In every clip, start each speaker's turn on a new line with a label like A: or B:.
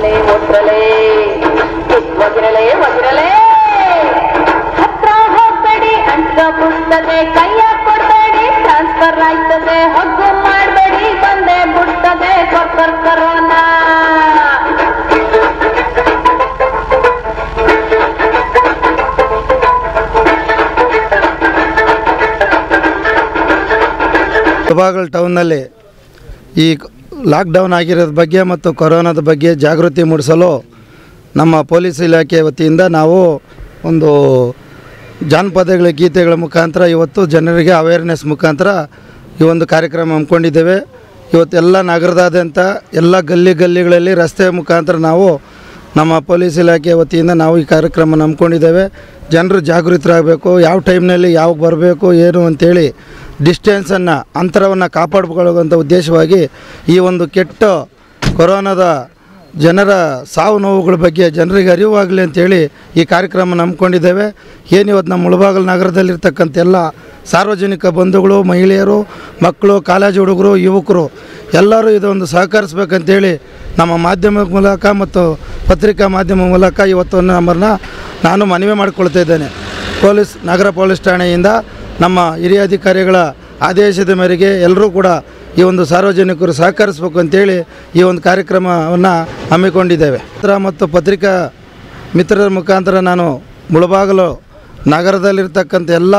A: ಒದ್ರಲೆ ಒದ್ರಲೆ ಒದ್ರಲೆ ಒದ್ರಲೆ ಹತ್ರ ಹೋಗ್ಬೇಡಿ ಅಂತ ಬಿಡ್ತದೆ ಕೈಯ ಕೊಡ್ಬೇಡಿ ಟ್ರಾನ್ಸ್ಫರ್ ಆಯ್ತದೆ ಹಗ್ಗು ಮಾಡಬೇಡಿ ಬಂದೆ ಬಿಡ್ತದೆ ಕೊರೋನಾ
B: ಮುಳಬಾಗಿಲು ಟೌನ್ನಲ್ಲಿ ಈ ಲಾಕ್ಡೌನ್ ಆಗಿರೋದ್ರ ಬಗ್ಗೆ ಮತ್ತು ಕೊರೋನಾದ ಬಗ್ಗೆ ಜಾಗೃತಿ ಮೂಡಿಸಲು ನಮ್ಮ ಪೊಲೀಸ್ ಇಲಾಖೆ ವತಿಯಿಂದ ನಾವು ಒಂದು ಜಾನಪದಗಳ ಗೀತೆಗಳ ಮುಖಾಂತರ ಇವತ್ತು ಜನರಿಗೆ ಅವೇರ್ನೆಸ್ ಮುಖಾಂತರ ಈ ಒಂದು ಕಾರ್ಯಕ್ರಮ ಹಮ್ಮಿಕೊಂಡಿದ್ದೇವೆ. ಇವತ್ತೆಲ್ಲ ನಗರದಾದ್ಯಂತ ಎಲ್ಲ ಗಲ್ಲಿಗಳಲ್ಲಿ ರಸ್ತೆ ಮುಖಾಂತರ ನಾವು ನಮ್ಮ ಪೊಲೀಸ್ ಇಲಾಖೆ ವತಿಯಿಂದ ನಾವು ಈ ಕಾರ್ಯಕ್ರಮ ಹಮ್ಮಿಕೊಂಡಿದ್ದೇವೆ. ಜನರು ಜಾಗೃತರಾಗಬೇಕು, ಯಾವ ಟೈಮ್ನಲ್ಲಿ ಯಾವಾಗ ಬರಬೇಕು ಏನು ಅಂಥೇಳಿ ಡಿಸ್ಟೆನ್ಸನ್ನು ಅಂತರವನ್ನು ಕಾಪಾಡಿಕೊಳ್ಳುವಂಥ ಉದ್ದೇಶವಾಗಿ ಈ ಒಂದು ಕೆಟ್ಟ ಕೊರೋನಾದ ಜನರ ಸಾವು ನೋವುಗಳ ಬಗ್ಗೆ ಜನರಿಗೆ ಅರಿವಾಗಲಿ ಅಂಥೇಳಿ ಈ ಕಾರ್ಯಕ್ರಮ ಹಮ್ಮಿಕೊಂಡಿದ್ದೇವೆ. ಏನಿವತ್ತು ನಮ್ಮ ಮುಳಬಾಗಿಲು ನಗರದಲ್ಲಿರ್ತಕ್ಕಂಥ ಎಲ್ಲ ಸಾರ್ವಜನಿಕ ಬಂಧುಗಳು, ಮಹಿಳೆಯರು, ಮಕ್ಕಳು, ಕಾಲೇಜು ಹುಡುಗರು, ಯುವಕರು ಎಲ್ಲರೂ ಇದೊಂದು ಸಹಕರಿಸಬೇಕಂತೇಳಿ ನಮ್ಮ ಮಾಧ್ಯಮದ ಮೂಲಕ ಮತ್ತು ಪತ್ರಿಕಾ ಮಾಧ್ಯಮ ಮೂಲಕ ಇವತ್ತು ನಮ್ಮನ್ನು ನಾನು ಮನವಿ ಮಾಡಿಕೊಳ್ತಾ ಇದ್ದೇನೆ. ನಗರ ಪೊಲೀಸ್ ಠಾಣೆಯಿಂದ ನಮ್ಮ ಹಿರಿಯ ಅಧಿಕಾರಿಗಳ ಆದೇಶದ ಮೇರೆಗೆ ಎಲ್ಲರೂ ಕೂಡ ಈ ಒಂದು ಸಾರ್ವಜನಿಕರು ಸಹಕರಿಸಬೇಕು ಅಂತೇಳಿ ಈ ಒಂದು ಕಾರ್ಯಕ್ರಮವನ್ನು ಹಮ್ಮಿಕೊಂಡಿದ್ದೇವೆ. ಮತ್ತು ಪತ್ರಿಕಾ ಮಿತ್ರರ ಮುಖಾಂತರ ನಾನು ಮುಳಬಾಗಿಲು ನಗರದಲ್ಲಿರ್ತಕ್ಕಂಥ ಎಲ್ಲ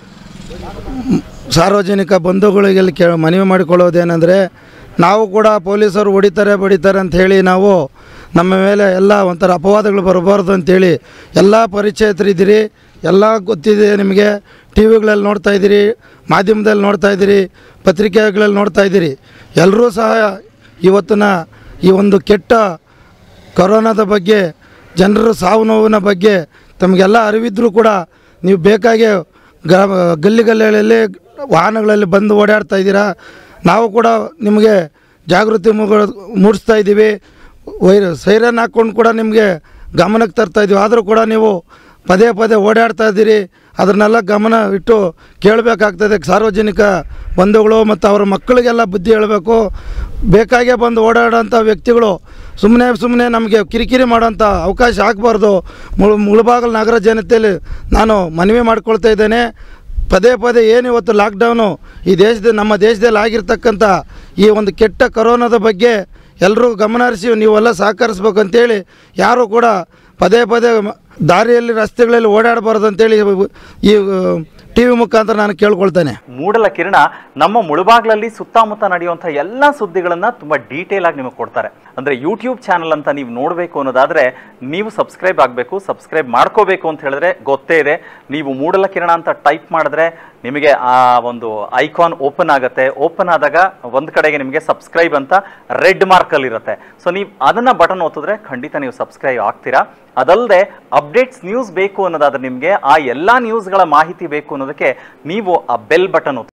B: ಸಾರ್ವಜನಿಕ ಬಂಧುಗಳಿಗೆ ಮನವಿ ಮಾಡಿಕೊಳ್ಳೋದೇನೆಂದರೆ, ನಾವು ಕೂಡ ಪೊಲೀಸರು ಹೊಡಿತಾರೆ ಬಡಿತಾರೆ ಅಂಥೇಳಿ ನಾವು ನಮ್ಮ ಮೇಲೆ ಎಲ್ಲ ಒಂಥರ ಅಪವಾದಗಳು ಬರಬಾರ್ದು ಅಂಥೇಳಿ ಎಲ್ಲ ಪರಿಚಯಿತರಿದ್ದೀರಿ, ಎಲ್ಲ ಗೊತ್ತಿದೆ ನಿಮಗೆ. ಟಿ ವಿಗಳಲ್ಲಿ ನೋಡ್ತಾ ಇದ್ದೀರಿ, ಮಾಧ್ಯಮದಲ್ಲಿ ನೋಡ್ತಾ ಇದ್ದೀರಿ, ಪತ್ರಿಕೆಗಳಲ್ಲಿ ನೋಡ್ತಾ ಇದ್ದೀರಿ. ಎಲ್ಲರೂ ಸಹ ಇವತ್ತಿನ ಈ ಒಂದು ಕೆಟ್ಟ ಕೊರೋನಾದ ಬಗ್ಗೆ, ಜನರ ಸಾವು ನೋವಿನ ಬಗ್ಗೆ ತಮಗೆಲ್ಲ ಅರಿವಿದ್ದರೂ ಕೂಡ ನೀವು ಬೇಕಾಗಿ ಗಲ್ಲಿಗಳಲ್ಲಿ ವಾಹನಗಳಲ್ಲಿ ಬಂದು ಓಡಾಡ್ತಾ ಇದ್ದೀರಾ. ನಾವು ಕೂಡ ನಿಮಗೆ ಜಾಗೃತಿ ಮೂಡಿಸ್ತಾ ಇದ್ದೀವಿ. ಸೈರನ್ ಹಾಕ್ಕೊಂಡು ಕೂಡ ನಿಮಗೆ ಗಮನಕ್ಕೆ ತರ್ತಾ ಇದ್ದೀವಿ. ಆದರೂ ಕೂಡ ನೀವು ಪದೇ ಪದೇ ಓಡಾಡ್ತಾ ಇದ್ದೀರಿ. ಅದನ್ನೆಲ್ಲ ಗಮನ ಇಟ್ಟು ಕೇಳಬೇಕಾಗ್ತದೆ. ಸಾರ್ವಜನಿಕ ಬಂಧುಗಳು ಮತ್ತು ಅವರ ಮಕ್ಕಳಿಗೆಲ್ಲ ಬುದ್ಧಿ ಹೇಳಬೇಕು. ಬೇಕಾಗೇ ಬಂದು ಓಡಾಡೋಂಥ ವ್ಯಕ್ತಿಗಳು ಸುಮ್ಮನೆ ನಮಗೆ ಕಿರಿಕಿರಿ ಮಾಡೋಂಥ ಅವಕಾಶ ಆಗಬಾರ್ದು. ಮುಳಬಾಗಿಲು ನಗರ ಜನತೆಯಲ್ಲಿ ನಾನು ಮನವಿ ಮಾಡ್ಕೊಳ್ತಾ ಇದ್ದೇನೆ. ಪದೇ ಪದೇ ಏನಿವತ್ತು ಲಾಕ್ಡೌನು ಈ ನಮ್ಮ ದೇಶದಲ್ಲಿ ಆಗಿರ್ತಕ್ಕಂಥ ಈ ಒಂದು ಕೆಟ್ಟ ಕೊರೋನಾದ ಬಗ್ಗೆ ಎಲ್ಲರೂ ಗಮನ ಹರಿಸಿ ನೀವೆಲ್ಲ ಸಹಕರಿಸ್ಬೇಕಂತೇಳಿ, ಯಾರೂ ಕೂಡ ಪದೇ ಪದೇ ದಾರಿಯಲ್ಲಿ ರಸ್ತೆಗಳಲ್ಲಿ ಓಡಾಡಬಾರ್ದು ಅಂತೇಳಿ ಈ ಟಿ ವಿ ಮುಖಾಂತರ ನಾನು ಕೇಳ್ಕೊಳ್ತೇನೆ.
C: ಮೂಡಲಕಿರಣ ನಮ್ಮ ಮುಳಬಾಗ್ಲಲ್ಲಿ ಸುತ್ತಮುತ್ತ ನಡೆಯುವಂಥ ಎಲ್ಲ ಸುದ್ದಿಗಳನ್ನು ತುಂಬ ಡೀಟೇಲ್ ಆಗಿ ನಿಮಗೆ ಕೊಡ್ತಾರೆ. ಅಂದರೆ ಯೂಟ್ಯೂಬ್ ಚಾನಲ್ ಅಂತ ನೀವು ನೋಡಬೇಕು ಅನ್ನೋದಾದರೆ ನೀವು ಸಬ್ಸ್ಕ್ರೈಬ್ ಆಗಬೇಕು. ಸಬ್ಸ್ಕ್ರೈಬ್ ಮಾಡ್ಕೋಬೇಕು ಅಂತ ಹೇಳಿದ್ರೆ ಗೊತ್ತೇ ಇದೆ. ನೀವು ಮೂಡಲಕಿರಣ ಅಂತ ಟೈಪ್ ಮಾಡಿದ್ರೆ ನಿಮಗೆ ಆ ಒಂದು ಐಕಾನ್ ಓಪನ್ ಆಗುತ್ತೆ. ಓಪನ್ ಆದಾಗ ಒಂದು ಕಡೆಗೆ ನಿಮಗೆ ಸಬ್ಸ್ಕ್ರೈಬ್ ಅಂತ ರೆಡ್ ಮಾರ್ಕಲ್ಲಿ ಇರುತ್ತೆ. ಸೊ ನೀವು ಅದನ್ನು ಬಟನ್ ಒತ್ತಿದ್ರೆ ಖಂಡಿತ ನೀವು ಸಬ್ಸ್ಕ್ರೈಬ್ ಆಗ್ತೀರಾ. ಅದಲ್ಲದೆ ಅಪ್ಡೇಟ್ಸ್ ನ್ಯೂಸ್ ಬೇಕು ಅನ್ನೋದಾದ್ರೆ ನಿಮಗೆ ಆ ಎಲ್ಲ ನ್ಯೂಸ್ಗಳ ಮಾಹಿತಿ ಬೇಕು ಅನ್ನೋದಕ್ಕೆ ನೀವು ಆ ಬೆಲ್ ಬಟನ್